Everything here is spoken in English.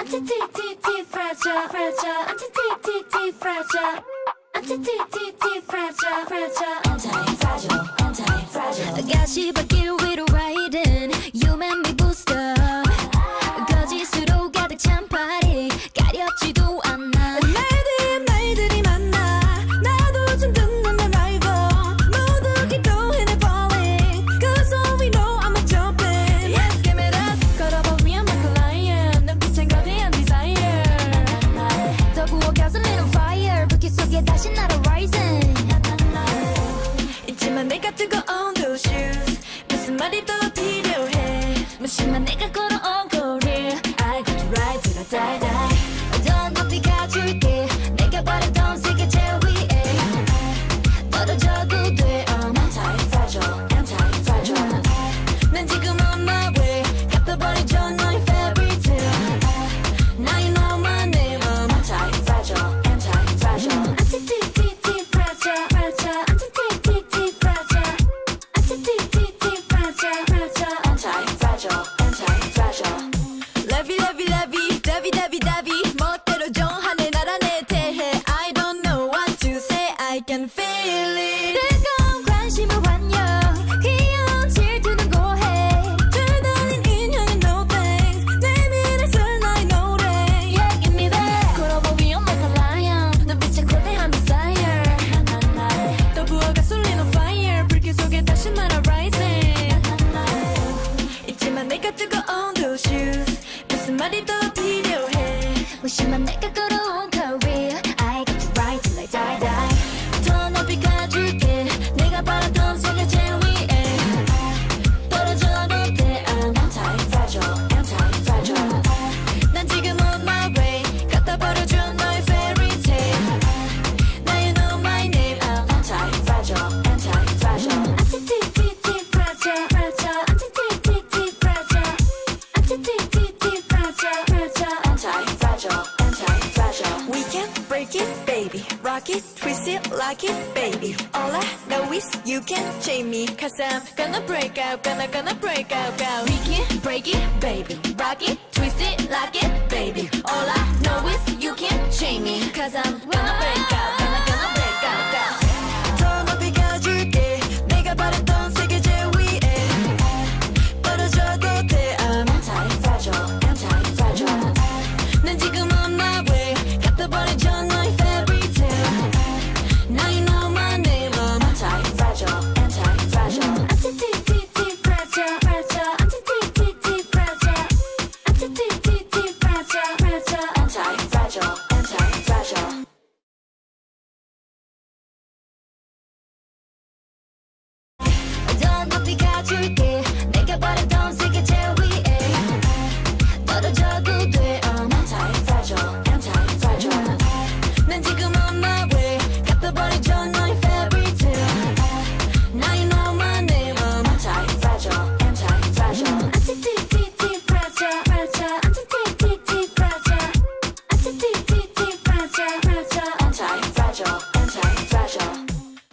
Anti-fragile, fragile, anti-fragile, anti-fragile, fragile, anti-fragile, anti-fragile. 가시밭길 위로 riding, you make me boost up. 거짓으로 가득 찬 party, 가렵지도 않아. 말들이 많아, 나도 좀 듣는 내 rival. 모두 기도해 falling, cause all we know I'm a jumping. Let's give it up, 걸어봐 we are my client. 눈빛엔 거대한 desire. 더 부어 gasoline on fire, 불길 속에 다시 날아 rising. 있지만 내가 뜨거운 those shoes, 무슨 말이 더 필요해. 무심한 내가 걸어온 거리, I got to ride till I die, die. 더 높이 가줄게, 내가 바라던 세계 제일 위에. 떨어져도 돼, I'm anti-fragile, anti-fragile. 난 지금 on my way, 갚아버리죠 너의 fairy tale. Now you know my name, I'm anti-fragile, anti-fragile. Anti-fragile, fragile, anti-fragile, anti-fragile, fragile, anti-fragile, anti-fragile. Levy, levy, levy, davy, davy, davy. 멋대로 정하네 나라 내 대해. I don't know what to say, I can feel it. 뜨거운 관심을 환영, 귀여운 질투는 고해. 줄달린 인형은 no thanks, 내밀었을 나의 노래. Yeah, give me that. 걸어봐 we are like a lion, 눈빛에 거대한 desire. 더 부어 가솔린 on fire, 불길 속에 다시 날아 rising. 있지만 내가 뜨거운 those shoes, 무슨 말이 더 필요해. 무심한 내가 걸어온 career, I got to ride till I die, die. 더 높이 가줄게, 내가 바라던 세계 제일 위에. 떨어져도 돼, I'm anti-fragile, anti-fragile. 난 지금 on my way, 갖다 버려줘 너의 fairy tale. Now you know my name, I'm anti-fragile, anti-fragile. Anti-fragile, fragile, anti-fragile, anti-fragile, fragile, anti-fragile, anti-fragile. We can break it, baby, rock it, twist it, lock it, baby. All I know is you can't chain me, cause I'm gonna break out, gonna break out. We can break it, baby, rock it, twist it, lock it, baby. All I know is you can't chain me, cause I'm gonna break out, gonna break out. 더 높이 가줄게, 내가 바랬던 세계 제일 위에. 떨어져도 돼, I'm anti-fragile, anti-fragile. 난 지금 on my way, 갖다 버리죠 너의 fairy tale. Now you know my name, I'm anti-fragile, anti-fragile. Anti-fragile, fragile, anti-fragile, anti-fragile, fragile, anti-fragile, anti-fragile. 더 높이 가줄게, 내가 바랬던